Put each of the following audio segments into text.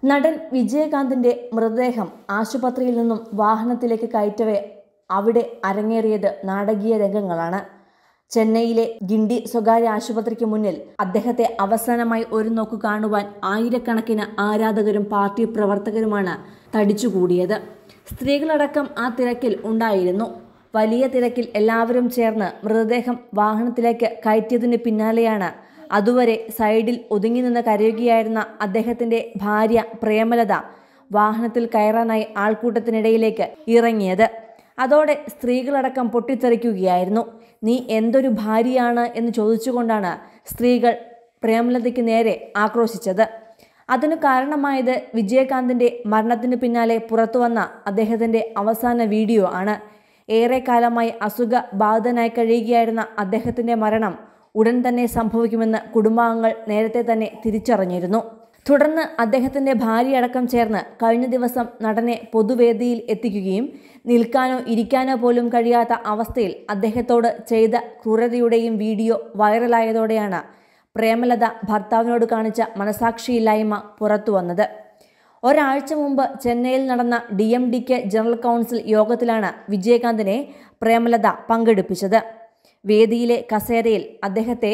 നടൻ വിജയകാന്തിന്റെ മൃതദേഹം ആശുപത്രിയിൽ നിന്നും വാഹനത്തിലേക്ക് കയറ്റവേ അവിടെ അരങ്ങേറിയത് നാടകീയ രംഗങ്ങളാണ്. ചെന്നൈയിലെ ഗിണ്ടി സ്വകാര്യ ആശുപത്രിക്ക് മുന്നിൽ അദ്ദേഹത്തെ അവസാനമായി ഒരു നോക്കു കാണുവാൻ ആയിരക്കണക്കിന് ആരാധകരും പാർട്ടി പ്രവർത്തകരുമാണ് തടിച്ചുകൂടിയത്. സ്ത്രീകളടക്കം ആ തിരക്കിൽ ഉണ്ടായിരുന്നു. വലിയ തിരക്കിൽ എല്ലാവരും ചേർന്ന് മൃതദേഹം വാഹനത്തിലേക്ക് കയറ്റിയതിന് പിന്നാലെയാണ് അതുവരെ സൈഡിൽ ഒതുങ്ങി നിന്ന് കരയുകയായിരുന്ന അദ്ദേഹത്തിന്റെ ഭാര്യ പ്രേമലത വാഹനത്തിൽ കയറാനായി ആൾക്കൂട്ടത്തിനിടയിലേക്ക് ഇറങ്ങിയത്. അതോടെ സ്ത്രീകളടക്കം പൊട്ടിത്തെറിക്കുകയായിരുന്നു. നീ എന്തൊരു ഭാര്യയാണ് എന്ന് ചോദിച്ചുകൊണ്ടാണ് സ്ത്രീകൾ പ്രേമലതയ്ക്ക് നേരെ ആക്രോശിച്ചത്. അതിനു കാരണമായത് വിജയകാന്തിന്റെ മരണത്തിനു പിന്നാലെ പുറത്തുവന്ന അദ്ദേഹത്തിന്റെ അവസാന വീഡിയോ ആണ്. ഏറെക്കാലമായി അസുഖബാധിതനായി കഴിയുകയായിരുന്ന അദ്ദേഹത്തിന്റെ മരണം ഉടൻ തന്നെ സംഭവിക്കുമെന്ന് കുടുംബാംഗങ്ങൾ നേരത്തെ തന്നെ തിരിച്ചറിഞ്ഞിരുന്നു. തുടർന്ന് അദ്ദേഹത്തിന്റെ ഭാര്യയടക്കം ചേർന്ന് കഴിഞ്ഞ ദിവസം നടനെ പൊതുവേദിയിൽ എത്തിക്കുകയും നിൽക്കാനോ ഇരിക്കാനോ പോലും കഴിയാത്ത അവസ്ഥയിൽ അദ്ദേഹത്തോട് ചെയ്ത ക്രൂരതയുടെയും വീഡിയോ വൈറലായതോടെയാണ് പ്രേമലത ഭർത്താവിനോട് കാണിച്ച മനസാക്ഷിയില്ലായ്മ പുറത്തുവന്നത്. ഒരാഴ്ച മുമ്പ് ചെന്നൈയിൽ നടന്ന DMDK ജനറൽ കൗൺസിൽ യോഗത്തിലാണ് വിജയകാന്തിനെ പ്രേമലത പങ്കെടുപ്പിച്ചത്. വേദിയിലെ കസേരയിൽ അദ്ദേഹത്തെ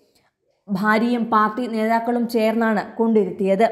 ഭാര്യയും പാർട്ടി നേതാക്കളും ചേർന്നാണ് കൊണ്ടിരുത്തിയത്.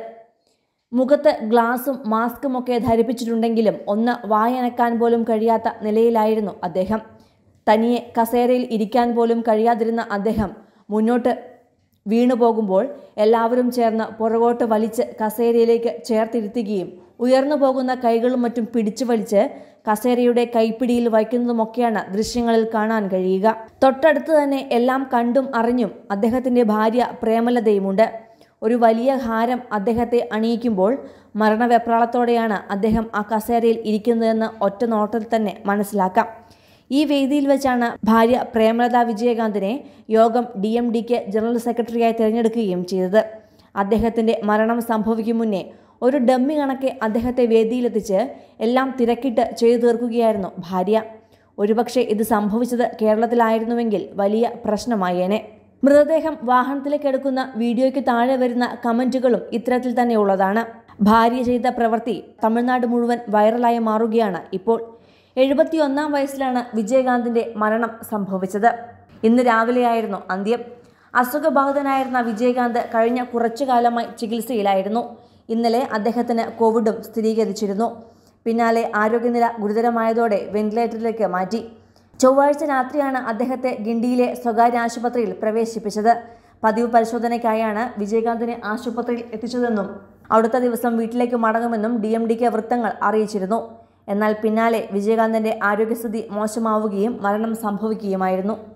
മുഖത്ത് ഗ്ലാസും മാസ്കുമൊക്കെ ധരിപ്പിച്ചിട്ടുണ്ടെങ്കിലും ഒന്ന് വായനക്കാൻ പോലും കഴിയാത്ത നിലയിലായിരുന്നു അദ്ദേഹം. തനിയെ കസേരയിൽ ഇരിക്കാൻ പോലും കഴിയാതിരുന്ന അദ്ദേഹം മുന്നോട്ട് വീണുപോകുമ്പോൾ എല്ലാവരും ചേർന്ന് പുറകോട്ട് വലിച്ച് കസേരയിലേക്ക് ചേർത്തിരുത്തുകയും ഉയർന്നു പോകുന്ന കൈകളും മറ്റും പിടിച്ചു വലിച്ച് കസേരയുടെ കൈപ്പിടിയിൽ വയ്ക്കുന്നതുമൊക്കെയാണ് ദൃശ്യങ്ങളിൽ കാണാൻ കഴിയുക. തൊട്ടടുത്ത് തന്നെ എല്ലാം കണ്ടും അറിഞ്ഞും അദ്ദേഹത്തിന്റെ ഭാര്യ പ്രേമലതയുമുണ്ട്. ഒരു വലിയ ഹാരം അദ്ദേഹത്തെ അണിയിക്കുമ്പോൾ മരണവെപ്രാളത്തോടെയാണ് അദ്ദേഹം ആ കസേരയിൽ ഇരിക്കുന്നതെന്ന് ഒറ്റ നോട്ടത്തിൽ തന്നെ മനസ്സിലാക്കാം. ഈ വേദിയിൽ വെച്ചാണ് ഭാര്യ പ്രേമലത വിജയകാന്തിനെ യോഗം DMDK ജനറൽ സെക്രട്ടറിയായി തിരഞ്ഞെടുക്കുകയും ചെയ്തത്. അദ്ദേഹത്തിന്റെ മരണം സംഭവിക്കും മുന്നേ ഒരു ഡമ്മി കണക്കെ അദ്ദേഹത്തെ വേദിയിലെത്തിച്ച് എല്ലാം തിരക്കിട്ട് ചെയ്തു തീർക്കുകയായിരുന്നു ഭാര്യ. ഒരുപക്ഷെ ഇത് സംഭവിച്ചത് കേരളത്തിലായിരുന്നുവെങ്കിൽ വലിയ പ്രശ്നമായേനെ. മൃതദേഹം വാഹനത്തിലേക്ക് എടുക്കുന്ന വീഡിയോയ്ക്ക് താഴെ വരുന്ന കമന്റുകളും ഇത്തരത്തിൽ തന്നെയുള്ളതാണ്. ഭാര്യ ചെയ്ത പ്രവൃത്തി തമിഴ്നാട് മുഴുവൻ വൈറലായി മാറുകയാണ് ഇപ്പോൾ. 71 വയസ്സിലാണ് വിജയകാന്തിന്റെ മരണം സംഭവിച്ചത്. ഇന്ന് രാവിലെയായിരുന്നു അന്ത്യം. അസുഖബാധിതനായിരുന്ന വിജയകാന്ത് കഴിഞ്ഞ കുറച്ചു കാലമായി ചികിത്സയിലായിരുന്നു. ഇന്നലെ അദ്ദേഹത്തിന് കോവിഡും സ്ഥിരീകരിച്ചിരുന്നു. പിന്നാലെ ആരോഗ്യനില ഗുരുതരമായതോടെ വെന്റിലേറ്ററിലേക്ക് മാറ്റി. ചൊവ്വാഴ്ച രാത്രിയാണ് അദ്ദേഹത്തെ ഗിണ്ടിയിലെ സ്വകാര്യ ആശുപത്രിയിൽ പ്രവേശിപ്പിച്ചത്. പതിവ് പരിശോധനയ്ക്കായാണ് വിജയകാന്തിനെ ആശുപത്രിയിൽ എത്തിച്ചതെന്നും അടുത്ത ദിവസം വീട്ടിലേക്ക് മടങ്ങുമെന്നും DMDK വൃത്തങ്ങൾ അറിയിച്ചിരുന്നു. എന്നാൽ പിന്നാലെ വിജയകാന്തിന്റെ ആരോഗ്യസ്ഥിതി മോശമാവുകയും മരണം സംഭവിക്കുകയുമായിരുന്നു.